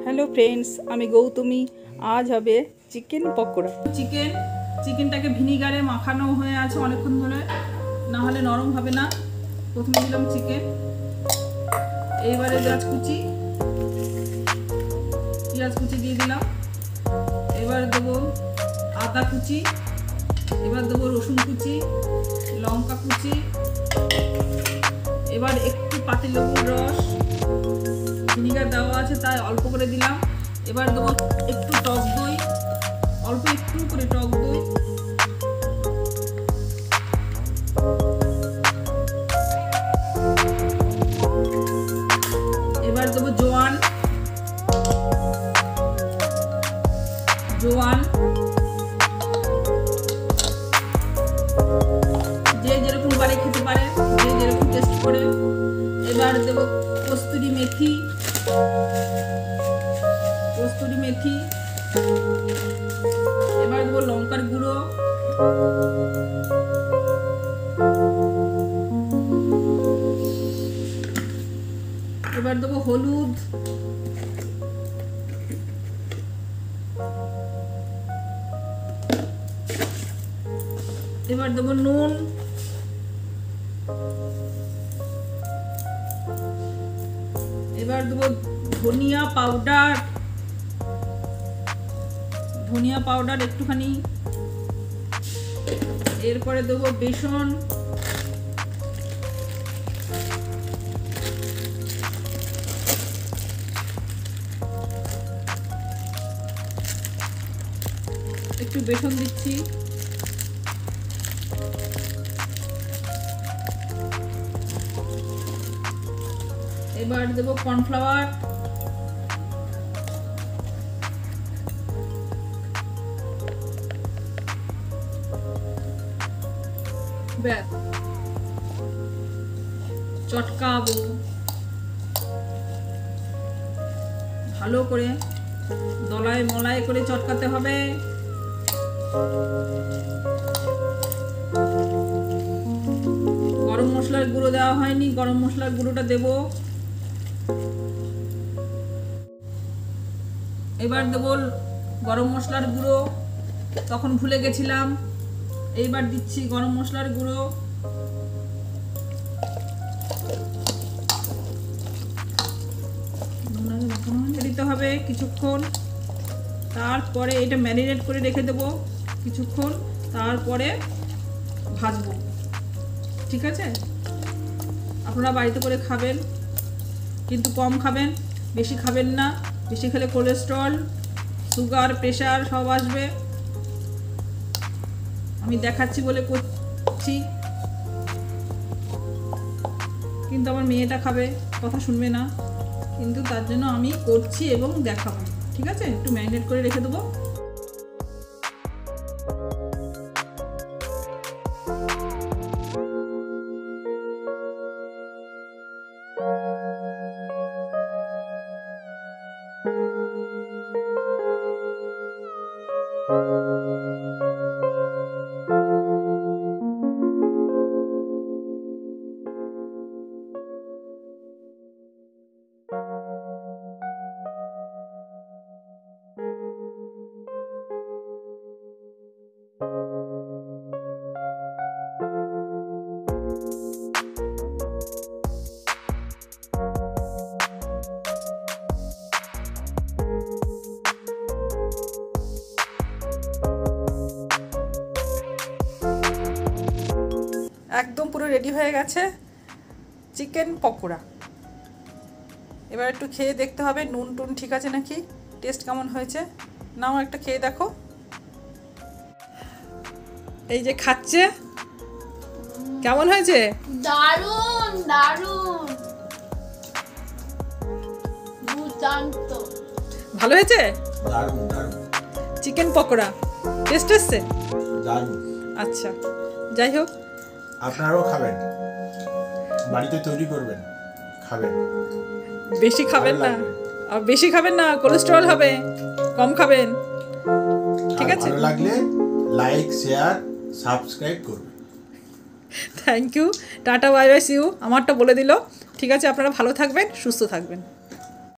Hello friends आमी गौतमी आज हबे चिकेन पकोड़ा। चिकेनटाके ভিনিগারে মাখানো হয়ে আছে অনেকক্ষণ ধরে, না হলে নরম হবে না। প্রথমে দিলাম চিকেন, এইবারে পেঁয়াজ কুচি দিয়ে দিলাম। এবার দেবো আদা কুচি, এবার দেবো রসুন কুচি, লঙ্কা কুচি, এবার একটু পাতিলেবুর রস, ভিনিগার দেওয়া আছে তাই অল্প করে দিলাম। এবার দেবো একটু টক দই, অল্প একটু করে টক দই, এবার দেবো জোয়ান, যে যেরকম পারে খেতে পারে, যে যেরকম টেস্ট করে। এবার দেবো কস্তুরি মেথি, এবার দেবো লঙ্কার গুঁড়ো, এবার দেবো হলুদ, এবার দেবো নুন, এবার দেবো ধনিয়া পাউডার একটুখানি, এরপরে দেবো বেসন, একটু বেসন দিচ্ছি, এবার দেবো কর্নফ্লাওয়ার, চটকাবো ভালো করে, দলায় মলায় করে চটকাতে হবে। গরম মশলার গুঁড়ো দেওয়া হয়নি, গরম মশলার গুঁড়োটা দেব। এবার দেব গরম মশলার গুঁড়ো, তখন ভুলে গেছিলাম, এইবার দিচ্ছি গরম মশলার গুঁড়ো। দিতে হবে কিছুক্ষণ, তারপরে এটা ম্যারিনেট করে রেখে দেবো কিছুক্ষণ, তারপরে ভাজবো। ঠিক আছে, আপনারা বাড়িতে করে খাবেন, কিন্তু কম খাবেন, বেশি খাবেন না। বেশি খেলে কোলেস্ট্রল, সুগার, প্রেশার সব আসবে। আমি দেখাচ্ছি বলে করছি, কিন্তু আমার মেয়েটা খাবে, কথা শুনবে না, কিন্তু তার জন্য আমি করছি এবং দেখাবো। ঠিক আছে, একটু ম্যারিনেট করে রেখে দেবো। একদম পুরো রেডি হয়ে গেছে চিকেন পকোড়া। এবার একটু খেয়ে দেখতে হবে নুন টুন ঠিক আছে নাকি, টেস্ট কেমন হয়েছে। নাও একটা খেয়ে দেখো। এই যে খাচ্ছে, কেমন হয়েছে? দারুণ দারুণ, দুর্দান্ত, ভালো হয়েছে। দারুণ দারুণ চিকেন পকোড়া টেস্ট এসছে দারুণ। আচ্ছা, যাই হোক, আপনারাও খাবেন, বাড়িতে তৈরি করবেন, খাবেন। বেশি খাবেন না, আর বেশি খাবেন না, কোলেস্টেরল হবে, কম খাবেন। ঠিক আছে, ভালো লাগলে লাইক, শেয়ার, সাবস্ক্রাইব করবেন। Thank you, tata, bye bye, see you. আমারটা বলে দিল। ঠিক আছে, আপনারা ভালো থাকবেন, সুস্থ থাকবেন।